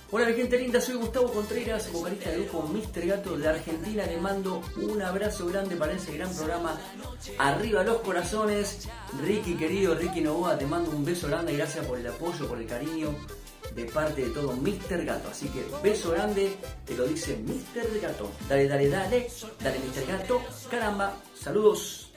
Hola mi gente linda, soy Gustavo Contreras, vocalista del grupo Mr. Gato de Argentina. Le mando un abrazo grande para ese gran programa. Arriba los corazones. Ricky querido, Ricky Novoa, te mando un beso grande. Gracias por el apoyo, por el cariño de parte de todo Mr. Gato. Así que beso grande, te lo dice Mr. Gato. Dale, dale, dale, dale Mr. Gato. Caramba, saludos.